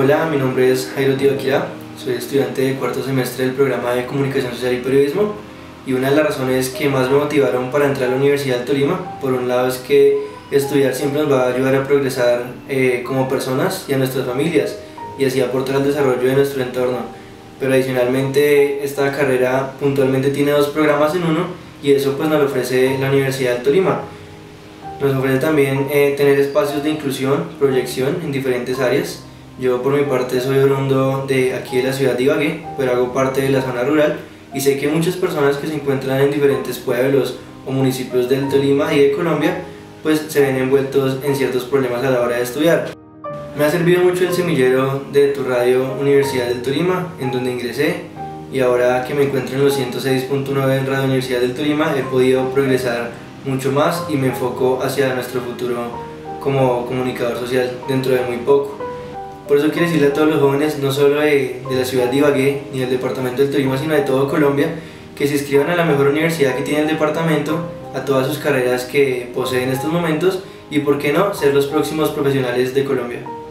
Hola, mi nombre es Jairo Tibaquirá, soy estudiante de cuarto semestre del programa de Comunicación Social y Periodismo, y una de las razones que más me motivaron para entrar a la Universidad del Tolima, por un lado, es que estudiar siempre nos va a ayudar a progresar como personas y a nuestras familias, y así aportar al desarrollo de nuestro entorno. Pero adicionalmente, esta carrera puntualmente tiene dos programas en uno, y eso pues nos lo ofrece la Universidad del Tolima. Nos ofrece también tener espacios de inclusión, proyección en diferentes áreas. Yo por mi parte soy oriundo de aquí de la ciudad de Ibagué, pero hago parte de la zona rural, y sé que muchas personas que se encuentran en diferentes pueblos o municipios del Tolima y de Colombia pues se ven envueltos en ciertos problemas a la hora de estudiar. Me ha servido mucho el semillero de tu radio Universidad del Tolima, en donde ingresé, y ahora que me encuentro en los 106.9 en Radio Universidad del Tolima he podido progresar mucho más y me enfoco hacia nuestro futuro como comunicador social dentro de muy poco. Por eso quiero decirle a todos los jóvenes, no solo de la ciudad de Ibagué ni del departamento del Tolima, sino de todo Colombia, que se inscriban a la mejor universidad que tiene el departamento, a todas sus carreras que posee en estos momentos, y por qué no, ser los próximos profesionales de Colombia.